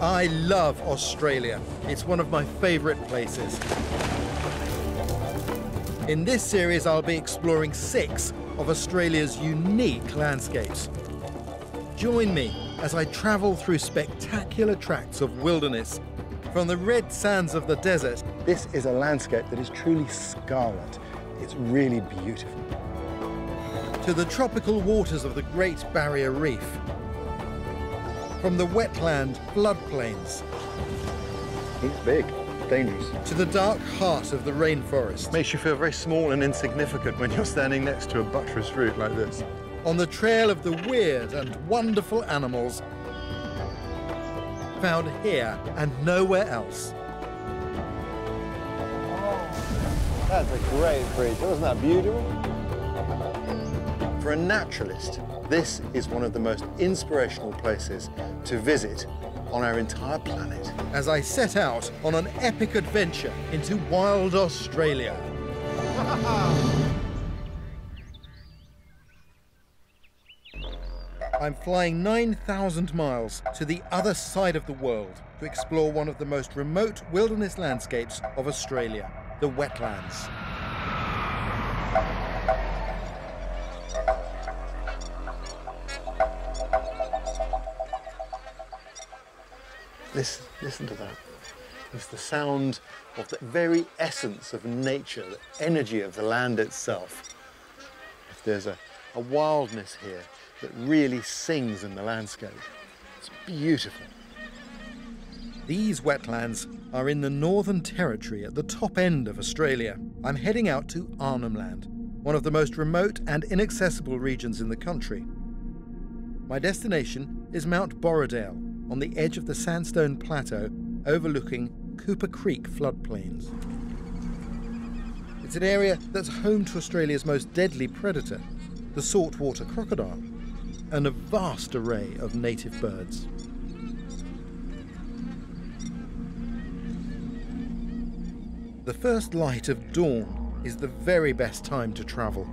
I love Australia. It's one of my favourite places. In this series, I'll be exploring 6 of Australia's unique landscapes. Join me as I travel through spectacular tracts of wilderness, from the red sands of the desert. This is a landscape that is truly scarlet. It's really beautiful. To the tropical waters of the Great Barrier Reef. From the wetland floodplains. It's big, dangerous. To the dark heart of the rainforest. Makes you feel very small and insignificant when you're standing next to a buttressed route like this. On the trail of the weird and wonderful animals found here and nowhere else. Oh, that's a great creature. Wasn't that beautiful? For a naturalist, this is one of the most inspirational places to visit on our entire planet. As I set out on an epic adventure into wild Australia. I'm flying 9,000 miles to the other side of the world to explore one of the most remote wilderness landscapes of Australia, the wetlands. Listen to that. It's the sound of the very essence of nature, the energy of the land itself. There's a wildness here that really sings in the landscape. It's beautiful. These wetlands are in the Northern Territory at the top end of Australia. I'm heading out to Arnhem Land, one of the most remote and inaccessible regions in the country. My destination is Mount Borrowdale, on the edge of the sandstone plateau overlooking Cooper Creek floodplains. It's an area that's home to Australia's most deadly predator, the saltwater crocodile, and a vast array of native birds. The first light of dawn is the very best time to travel.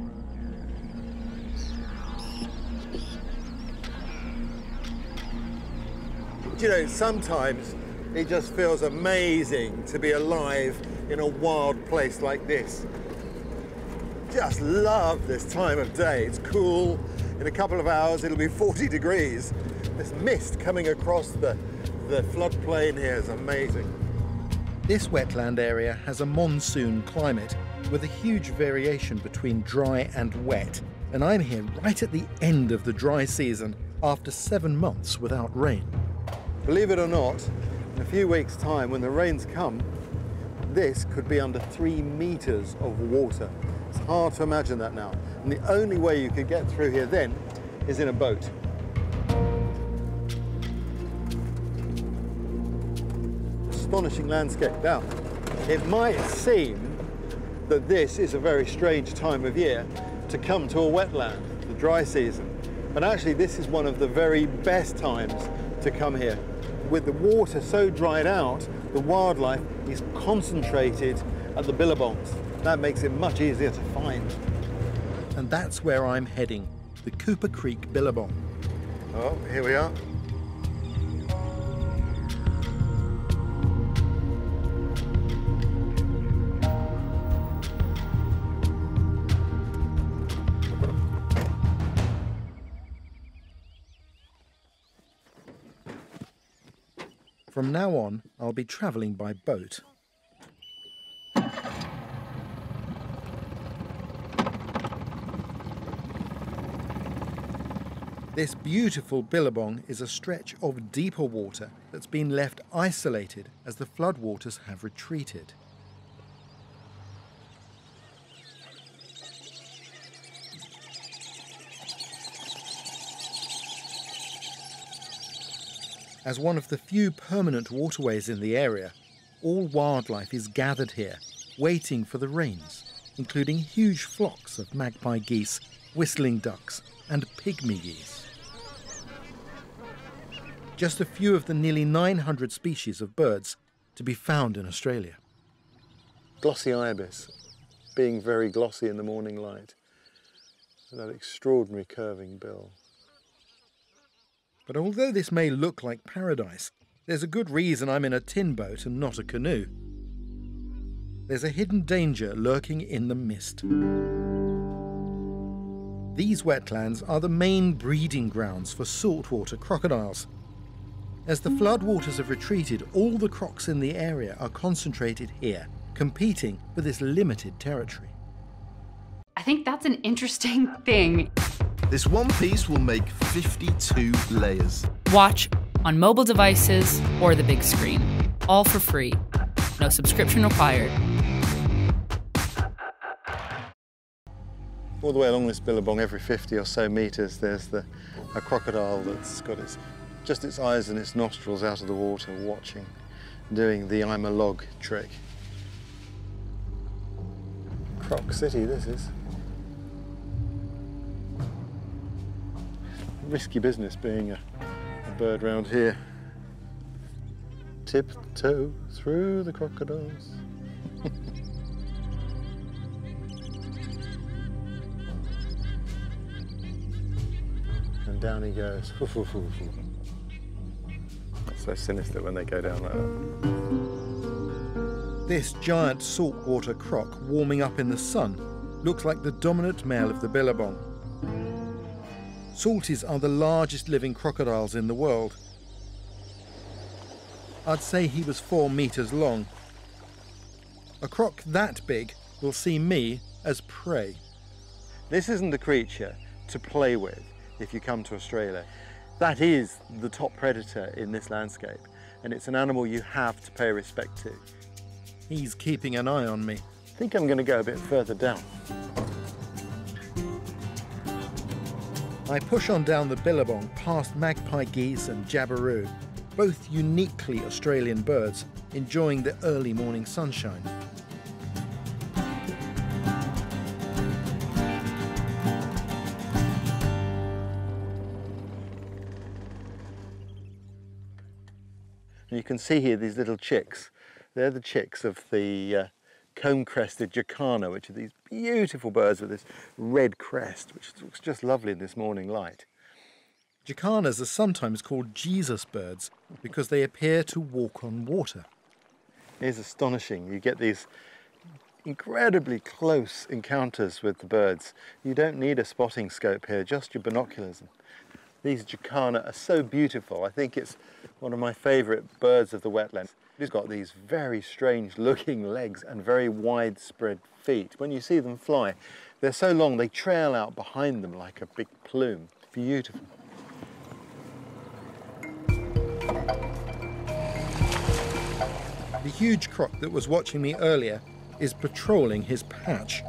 You know, sometimes it just feels amazing to be alive in a wild place like this. Just love this time of day. It's cool. In a couple of hours, it'll be 40 degrees. This mist coming across the floodplain here is amazing. This wetland area has a monsoon climate with a huge variation between dry and wet. And I'm here right at the end of the dry season after 7 months without rain. Believe it or not, in a few weeks' time, when the rains come, this could be under 3 meters of water. It's hard to imagine that now. And the only way you could get through here then is in a boat. Astonishing landscape. Now, it might seem that this is a very strange time of year to come to a wetland, the dry season. But actually, this is one of the very best times to come here. With the water so dried out, the wildlife is concentrated at the billabongs. That makes it much easier to find. And that's where I'm heading, the Cooper Creek billabong. Oh, here we are. From now on, I'll be travelling by boat. This beautiful billabong is a stretch of deeper water that's been left isolated as the floodwaters have retreated. As one of the few permanent waterways in the area, all wildlife is gathered here, waiting for the rains, including huge flocks of magpie geese, whistling ducks, and pygmy geese. Just a few of the nearly 900 species of birds to be found in Australia. Glossy ibis, being very glossy in the morning light, and that extraordinary curving bill. But although this may look like paradise, There's a good reason I'm in a tin boat and not a canoe. There's a hidden danger lurking in the mist. These wetlands are the main breeding grounds for saltwater crocodiles. As the floodwaters have retreated, all the crocs in the area are concentrated here, competing for this limited territory. I think that's an interesting thing. This one piece will make 52 layers. Watch on mobile devices or the big screen. All for free. No subscription required. All the way along this billabong, every 50 or so metres, there's a crocodile that's got just its eyes and its nostrils out of the water, watching, doing the I'm a log trick. Croc City, this is. Risky business being a bird round here. Tiptoe through the crocodiles. And down he goes. That's so sinister when they go down like that. This giant saltwater croc warming up in the sun looks like the dominant male of the billabong. Salties are the largest living crocodiles in the world. I'd say he was 4 meters long. A croc that big will see me as prey. This isn't a creature to play with if you come to Australia. That is the top predator in this landscape, and it's an animal you have to pay respect to. He's keeping an eye on me. I think I'm going to go a bit further down. I push on down the billabong past magpie geese and jabiru, both uniquely Australian birds, enjoying the early morning sunshine. And you can see here these little chicks. They're the chicks of the comb-crested jacana, which are these beautiful birds with this red crest, which looks just lovely in this morning light. Jacanas are sometimes called Jesus birds because they appear to walk on water. It is astonishing. You get these incredibly close encounters with the birds. You don't need a spotting scope here, just your binoculars. These jacana are so beautiful. I think it's one of my favourite birds of the wetlands. It's got these very strange looking legs and very widespread feet. When you see them fly, they're so long they trail out behind them like a big plume. Beautiful. The huge croc that was watching me earlier is patrolling his patch.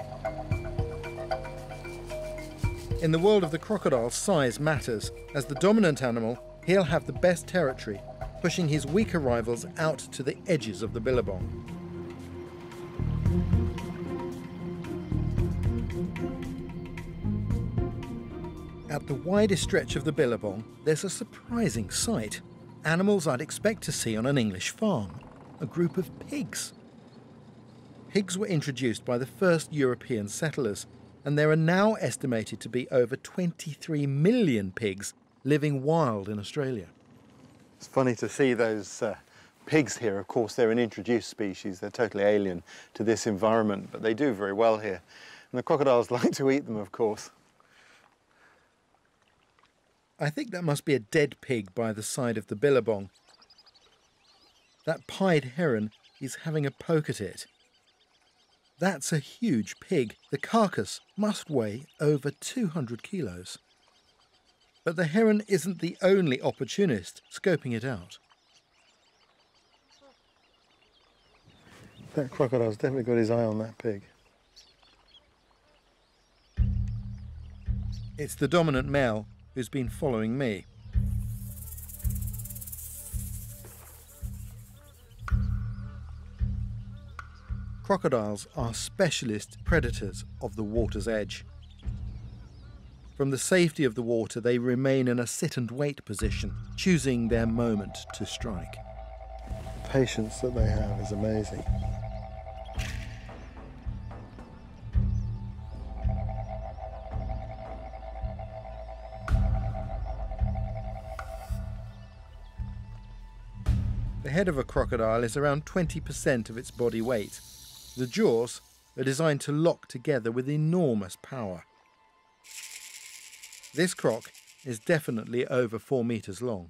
In the world of the crocodile, size matters. As the dominant animal, he'll have the best territory, pushing his weaker rivals out to the edges of the billabong. At the widest stretch of the billabong, there's a surprising sight. Animals I'd expect to see on an English farm. A group of pigs. Pigs were introduced by the first European settlers, and there are now estimated to be over 23 million pigs living wild in Australia. It's funny to see those pigs here. Of course, they're an introduced species. They're totally alien to this environment, but they do very well here. And the crocodiles like to eat them, of course. I think that must be a dead pig by the side of the billabong. That pied heron is having a poke at it. That's a huge pig. The carcass must weigh over 200 kilos. But the heron isn't the only opportunist scoping it out. That crocodile's definitely got his eye on that pig. It's the dominant male who's been following me. Crocodiles are specialist predators of the water's edge. From the safety of the water, they remain in a sit-and-wait position, choosing their moment to strike. The patience that they have is amazing. head of a crocodile is around 20% of its body weight. The jaws are designed to lock together with enormous power. This croc is definitely over 4 meters long.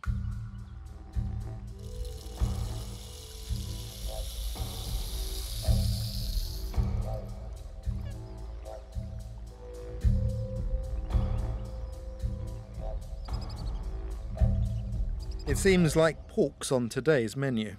It seems like pork's on today's menu.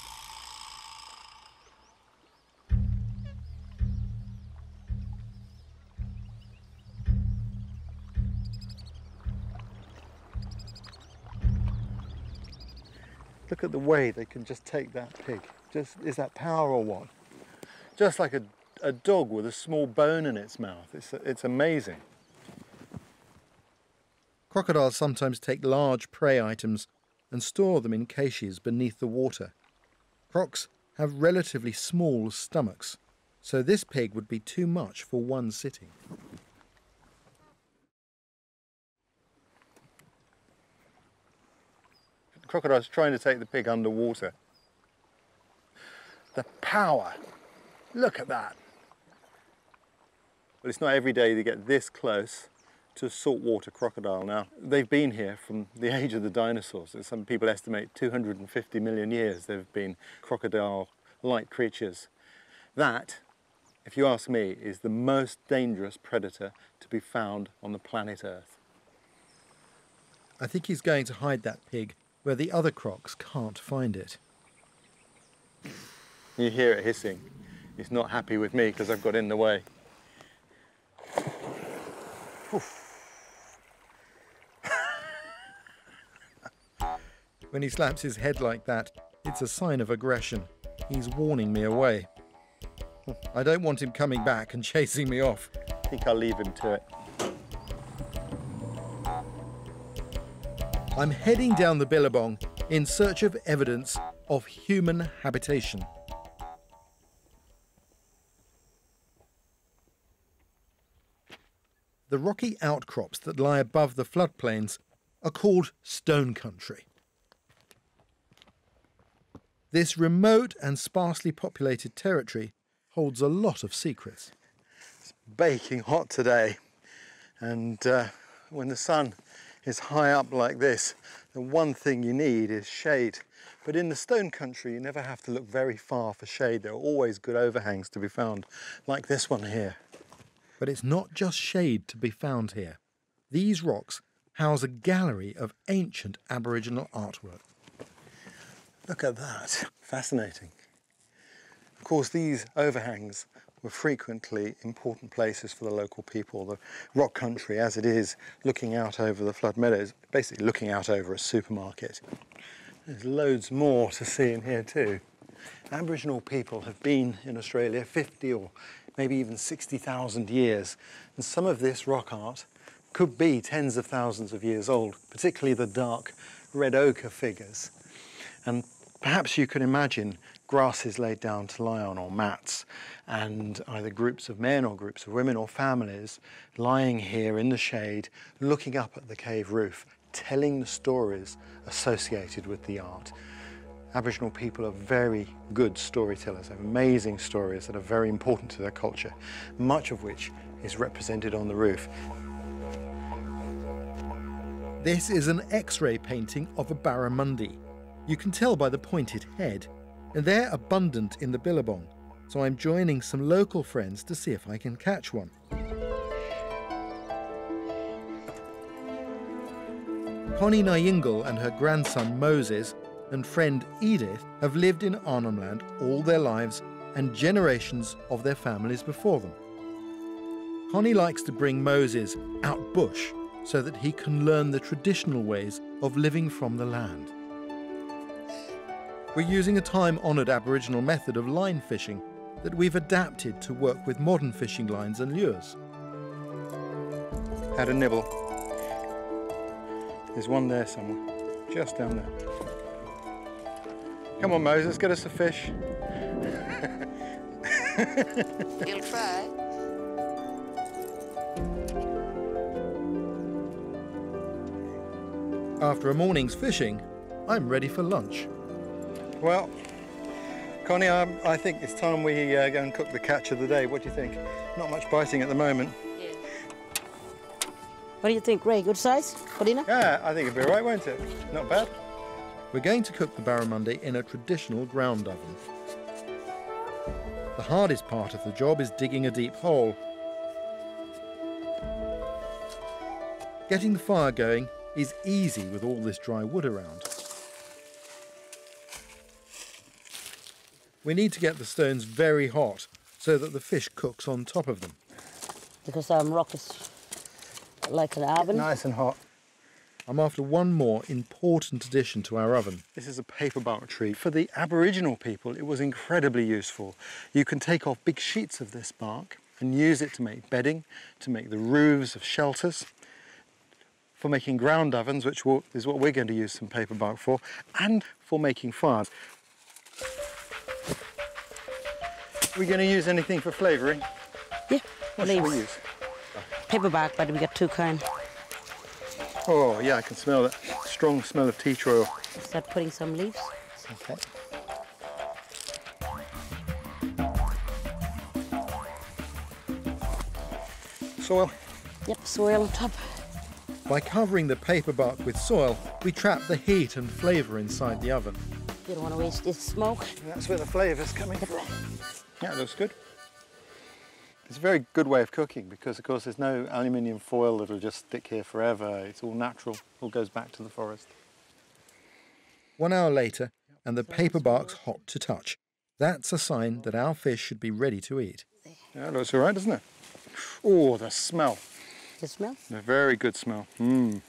Look at the way they can just take that pig. Is that power or what? Just like a dog with a small bone in its mouth. It's amazing. Crocodiles sometimes take large prey items and store them in caches beneath the water. Crocs have relatively small stomachs, so this pig would be too much for one sitting. The crocodile's trying to take the pig underwater. The power! Look at that! But it's not every day you get this close to a saltwater crocodile. Now, they've been here from the age of the dinosaurs. Some people estimate 250 million years they've been crocodile-like creatures. That, if you ask me, is the most dangerous predator to be found on the planet Earth. I think he's going to hide that pig where the other crocs can't find it. You hear it hissing. He's not happy with me because I've got in the way. When he slaps his head like that, it's a sign of aggression. He's warning me away. I don't want him coming back and chasing me off. I think I'll leave him to it. I'm heading down the Billabong in search of evidence of human habitation. The rocky outcrops that lie above the floodplains are called stone country. This remote and sparsely populated territory holds a lot of secrets. It's baking hot today, and when the sun is high up like this, the one thing you need is shade. But in the stone country, you never have to look very far for shade. There are always good overhangs to be found, like this one here. But it's not just shade to be found here. These rocks house a gallery of ancient Aboriginal artwork. Look at that. Fascinating. Of course, these overhangs were frequently important places for the local people. The rock country, as it is, looking out over the flood meadows, basically looking out over a supermarket. There's loads more to see in here too. Aboriginal people have been in Australia 50 or maybe even 60,000 years, and some of this rock art could be tens of thousands of years old, particularly the dark red ochre figures. And perhaps you can imagine grasses laid down to lie on, or mats, and either groups of men or groups of women or families lying here in the shade, looking up at the cave roof, telling the stories associated with the art. Aboriginal people are very good storytellers, have amazing stories that are very important to their culture, much of which is represented on the roof. This is an X-ray painting of a barramundi. You can tell by the pointed head, and they're abundant in the Billabong, so I'm joining some local friends to see if I can catch one. Connie Nyingle and her grandson Moses and friend Edith have lived in Arnhem Land all their lives and generations of their families before them. Connie likes to bring Moses out bush so that he can learn the traditional ways of living from the land. We're using a time-honoured Aboriginal method of line fishing that we've adapted to work with modern fishing lines and lures. Had a nibble. There's one there somewhere, just down there. Come on, Moses, get us a fish. He'll try. After a morning's fishing, I'm ready for lunch. Well, Connie, I think it's time we go and cook the catch of the day. What do you think? Not much biting at the moment. Yeah. What do you think, Ray? Good size for dinner? Yeah, I think it'll be all right, won't it? Not bad. We're going to cook the barramundi in a traditional ground oven. The hardest part of the job is digging a deep hole. Getting the fire going is easy with all this dry wood around. We need to get the stones very hot so that the fish cooks on top of them. Because rock is like an oven. Nice and hot. I'm after one more important addition to our oven. This is a paperbark tree. For the Aboriginal people, it was incredibly useful. You can take off big sheets of this bark and use it to make bedding, to make the roofs of shelters, for making ground ovens, which is what we're going to use some paperbark for, and for making fires. Are we going to use anything for flavouring? Yeah, What should we use? Paperback, but we got two kinds. Oh, yeah, I can smell that strong smell of tea tree oil. Start putting some leaves. Okay. Soil. Yep, soil on top. By covering the paperbark with soil, we trap the heat and flavour inside the oven. You don't want to waste this smoke. That's where the flavour's coming from. Yeah, it looks good. It's a very good way of cooking because, of course, there's no aluminium foil that'll just stick here forever. It's all natural, all goes back to the forest. 1 hour later, and the paperbark's hot to touch. That's a sign that our fish should be ready to eat. Yeah, it looks all right, doesn't it? Oh, the smell. The smell? A very good smell. It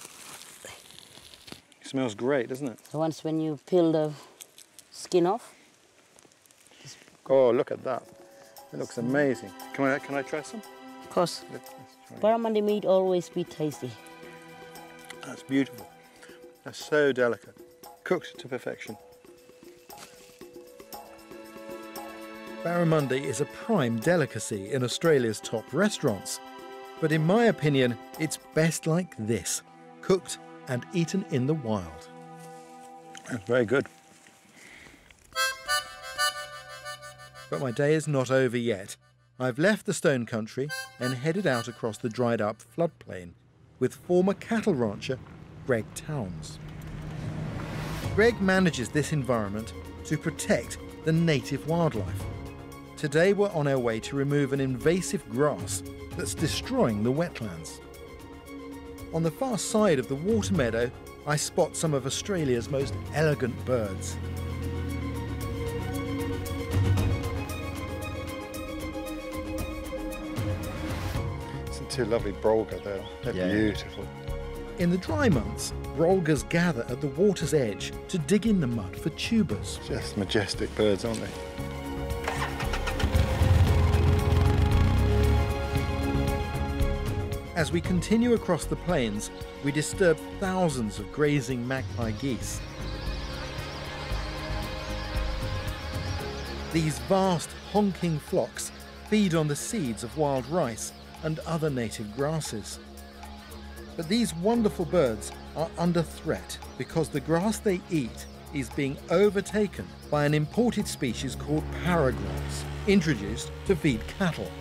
smells great, doesn't it? So once when you peel the skin off. Oh, look at that. It looks amazing. Can I try some? Of course. Let's try it. Barramundi meat always be tasty. That's beautiful. That's so delicate. Cooked to perfection. Barramundi is a prime delicacy in Australia's top restaurants. But in my opinion, it's best like this, cooked and eaten in the wild. That's very good. But my day is not over yet. I've left the Stone Country and headed out across the dried-up floodplain with former cattle rancher Greg Towns. Greg manages this environment to protect the native wildlife. Today we're on our way to remove an invasive grass that's destroying the wetlands. On the far side of the water meadow, I spot some of Australia's most elegant birds. Some two lovely brolga there. They're beautiful. In the dry months, brolgas gather at the water's edge to dig in the mud for tubers. Just majestic birds, aren't they? As we continue across the plains, we disturb thousands of grazing magpie geese. These vast honking flocks feed on the seeds of wild rice and other native grasses. But these wonderful birds are under threat because the grass they eat is being overtaken by an imported species called paragrass, introduced to feed cattle.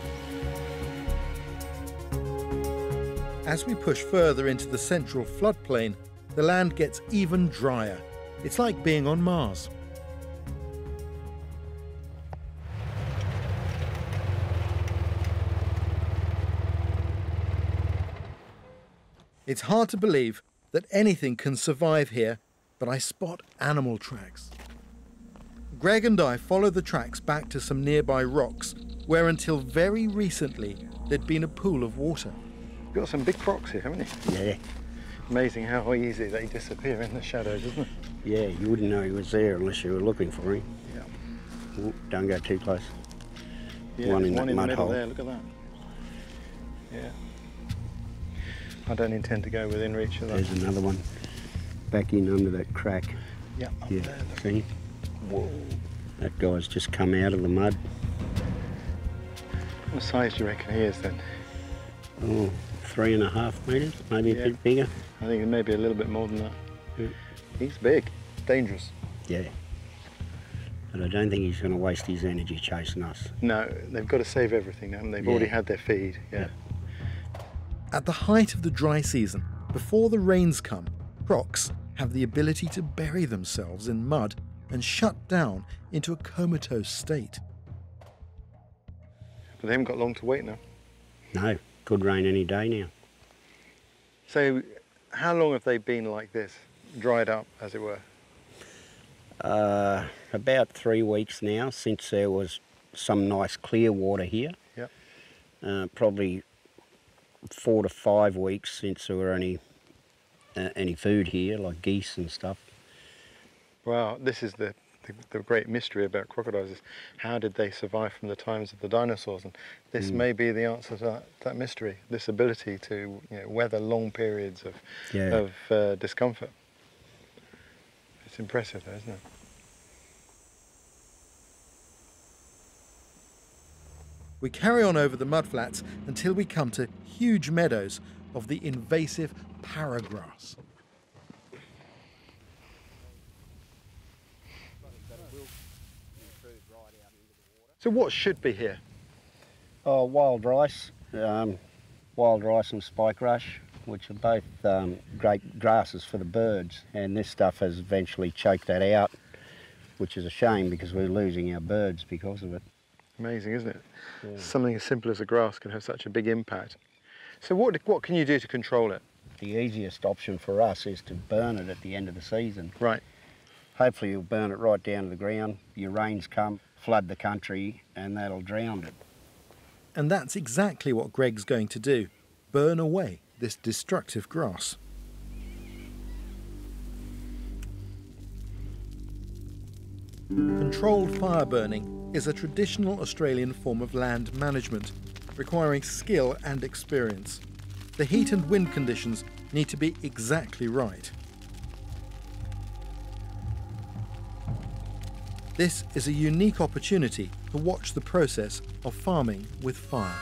As we push further into the central floodplain, the land gets even drier. It's like being on Mars. It's hard to believe that anything can survive here, but I spot animal tracks. Greg and I follow the tracks back to some nearby rocks, where until very recently there'd been a pool of water. You've got some big crocs here, haven't you? Yeah. Amazing how easy they disappear in the shadows, isn't it? Yeah, you wouldn't know he was there unless you were looking for him. Yeah. Ooh, don't go too close. Yeah, One there's in one that in the mud middle hole. there, look at that. Yeah. I don't intend to go within reach of that. There's another one back in under that crack. Yeah, up Yeah, there. Look. see? Whoa. That guy's just come out of the mud. What size do you reckon he is then? Oh, 3.5 metres, maybe a Yeah. bit bigger. I think maybe a little bit more than that. Yeah. He's big, dangerous. Yeah, But I don't think he's going to waste his energy chasing us. No, they've got to save everything now, and they've already had their feed. Yeah. At the height of the dry season, before the rains come, crocs have the ability to bury themselves in mud and shut down into a comatose state. But they haven't got long to wait now. No, could rain any day now. So how long have they been like this, dried up, as it were? About 3 weeks now, since there was some nice clear water here. Yep. Probably 4 to 5 weeks since there were any food here, like geese and stuff. Wow, this is the great mystery about crocodiles, is how did they survive from the times of the dinosaurs? And this may be the answer to that mystery, this ability to weather long periods of discomfort. It's impressive though, isn't it? We carry on over the mudflats until we come to huge meadows of the invasive paragrass. So what should be here? Oh, wild rice and spike rush, which are both great grasses for the birds, and this stuff has eventually choked that out, which is a shame because we're losing our birds because of it. Amazing, isn't it? Yeah. Something as simple as a grass can have such a big impact. So what can you do to control it? The easiest option for us is to burn it at the end of the season. Right. Hopefully you'll burn it right down to the ground, your rains come, flood the country, and that'll drown it. And that's exactly what Greg's going to do, burn away this destructive grass. Controlled fire burning is a traditional Australian form of land management, requiring skill and experience. The heat and wind conditions need to be exactly right. This is a unique opportunity to watch the process of farming with fire.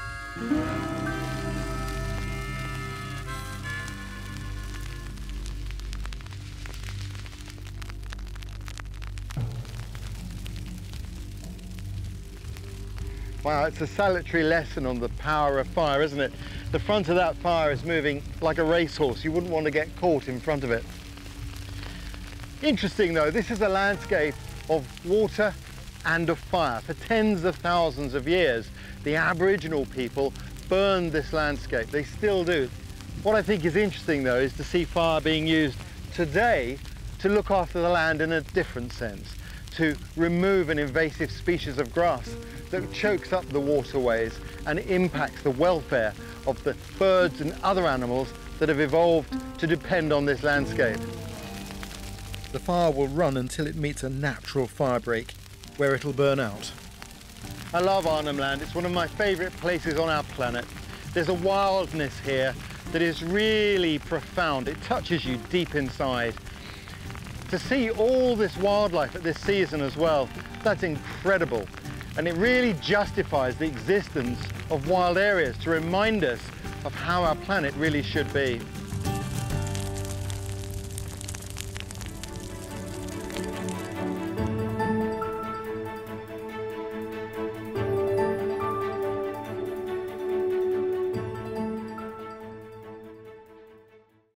Wow, it's a salutary lesson on the power of fire, isn't it? The front of that fire is moving like a racehorse. You wouldn't want to get caught in front of it. Interesting though, this is a landscape of water and of fire. For tens of thousands of years, the Aboriginal people burned this landscape. They still do. What I think is interesting though is to see fire being used today to look after the land in a different sense, to remove an invasive species of grass that chokes up the waterways and impacts the welfare of the birds and other animals that have evolved to depend on this landscape. The fire will run until it meets a natural fire break, where it'll burn out. I love Arnhem Land. It's one of my favourite places on our planet. There's a wildness here that is really profound. It touches you deep inside. To see all this wildlife at this season as well, that's incredible. And it really justifies the existence of wild areas to remind us of how our planet really should be.